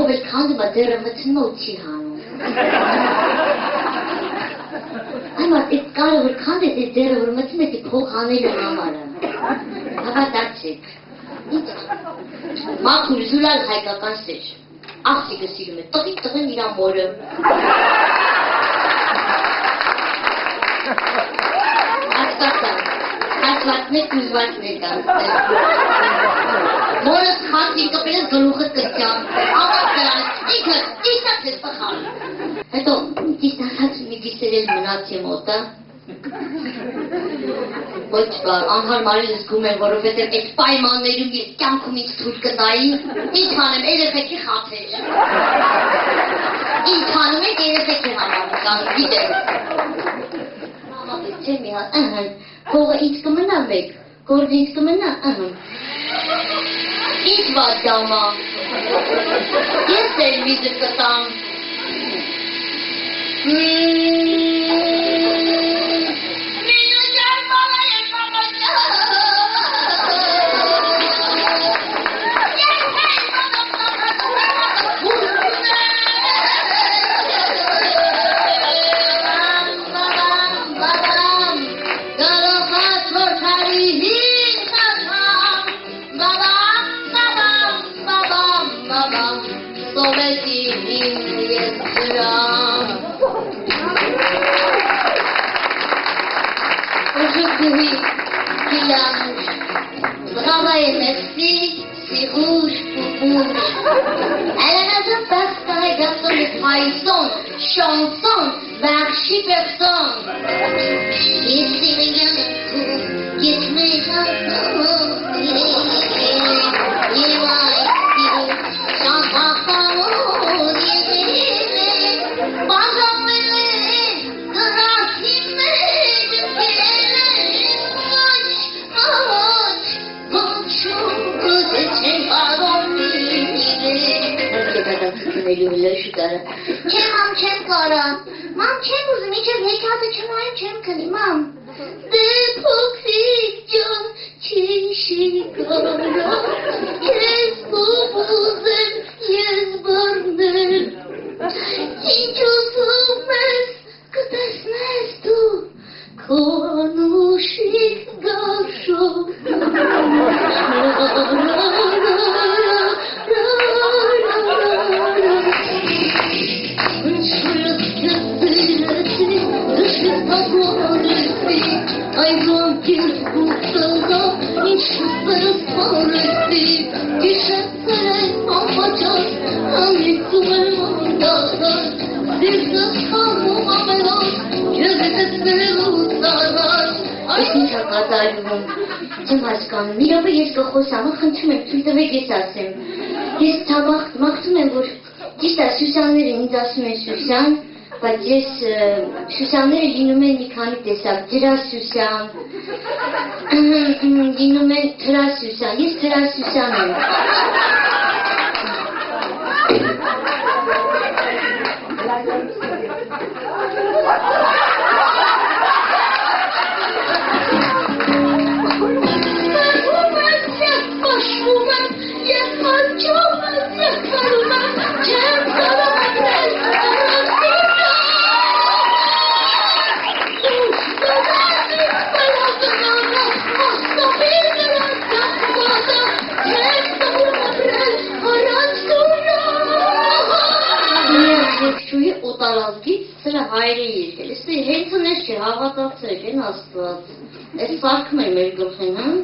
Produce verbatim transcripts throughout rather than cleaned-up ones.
Ով էլ քանդում է դերը մտնում ու չի հանում։ Համար այդ կարը որ քանդես այդ դերը որ մտնում է փող հանելու համարը։ Հավատացեք։ Մաքուր զուլալ հայկական սեր։ Աղջիկը սիրում է, տղին տղին իրա մորը։ Հասկացան, հասվածներ կուզվածներ կան։ Մորս խացին կպրես գլուխը կրճան, ամաս դրան, ինքը ճիշտած ես տխալ։ Հետո ճիշտ ասած մի դիսերել մնացի մոտը։ Ոչ բար, անհարմարել զգում եմ, որովհետև այդ պայմաններում ես կյանքում ինձ թույլ կտայի, ինչ անեմ երեխեքի խաթեր։ Ինչ անում եք երեխեքի համար, կան գիտեմ։ Մամապես չէ մի հատ, ըհն, փողը ինձ կմնա մեկ, գործ ինձ կմնա, ըհն։ Ինչ վատ դամա, ես էլ միզը կտամ։ Chanson, Varsi Nersesyan. Yesimden gitmeden yevay sabahtan yedine bazamını kırakimedim aç aç komşum için pardon Çem mam çem kara, mam çem uzun içer hekatı çemayım çem kani mam. De pokrik can çişi kara, yes bu buzem yes barner. Cinçosumez kıtesmez tu, konuşik gavşo. I want you to so in super foresti Dişetler amacaz Anlitsuel mondazaz Dizgaz kamu amelas Gözetesleri uzarlar Այսինչ հակատարվում Չեմ հասկանում, իրավը ես կխոսամ, խնդրում եմ, թույլ տվեք ես ասեմ Ես մաղթում եմ, որ ճիշտ է Սյուսյանները ինձ ասում են Սյուսյան Բայց ես Սյուսյանները լինում են մի քանի տեսակ, ջրա Սյուսյան, լինում են թրա Սյուսյան, ես թրա Սյուսյան եմ։ Օտարազգից սրա հայրը երկել, ես հենց նես չի հավատացեք են աստված, ես սարքում եմ մեր գլխին, հա?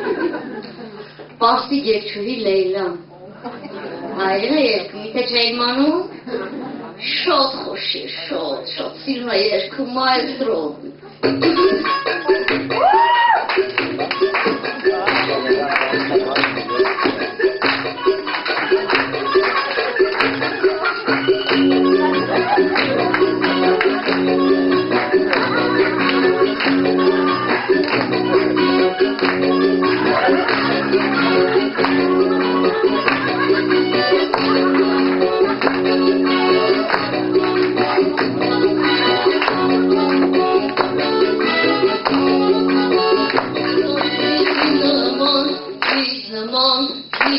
Պարսի գերջուհի լեյլան, հայրը երկում, իթե չէ իմանում, շոտ խոշի, շոտ, շոտ, սիրում է երկում մայստրով։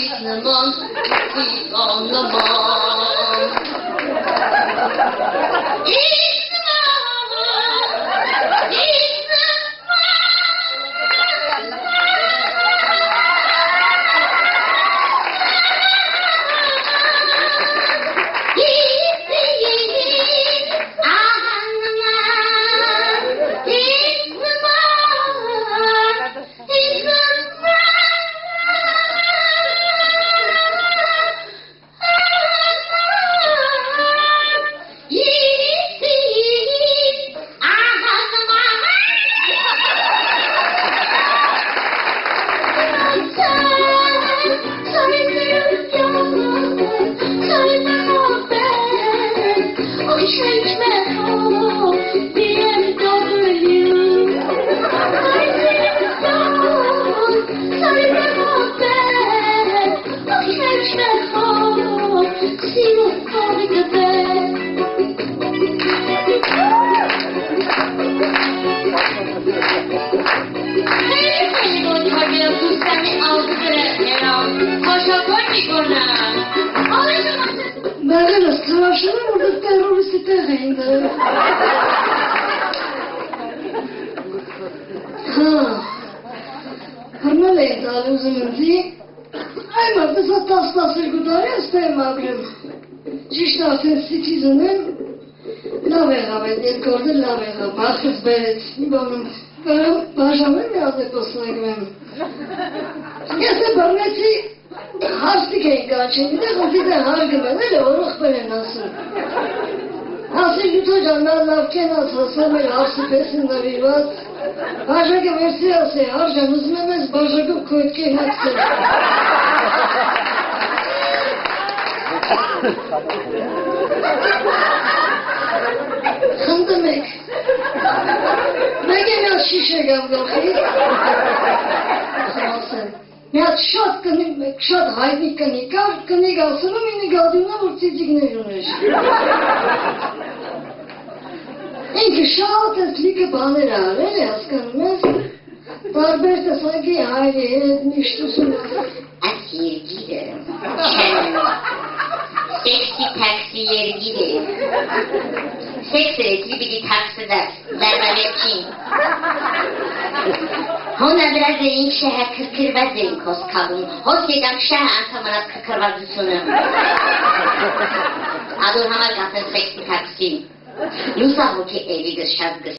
istemem, siz anlamam. İstemem, istemem. Merhaba, savaşçılar orada teröristi tereyinde. Ha, Harmaleydi ali uzununzi. Ayma biza taslası gudari istemabrim. Ciştafen citizenin lavera ve delkorda lavera. Bakız beret. Nibanım. Benim başamın yazı poslayım. Yasa barneti harsti kengaçeni de hafide hargımene oruk böyle nasıl. Nasıl yutacanlar lavken asasa böyle harsi pesinde vivat. Başakı versiyası harcamız memez başakı koytke haksız. Hım demek. Mege biraz şişe gavgafı. Sen. Mert şat kani, şat haydi kani, kar kani galsını mini galdığına vurtizlik ne yunus. İnki şat eslike bağlıra, öyle askanımız. Darberte sanki hayli etmiştusun. Asiye giderim. Kendim. Seksi taksiye giderim. Seks resli bir taksida. Berberekin. Hona biraz deyin şehe kırkırvaz deyin kos kabın. Hos yedam şehe antamarat kırkırvazısını. Adur hamar gafın seksi taksi. Nusa hoki evi gız şaz gız.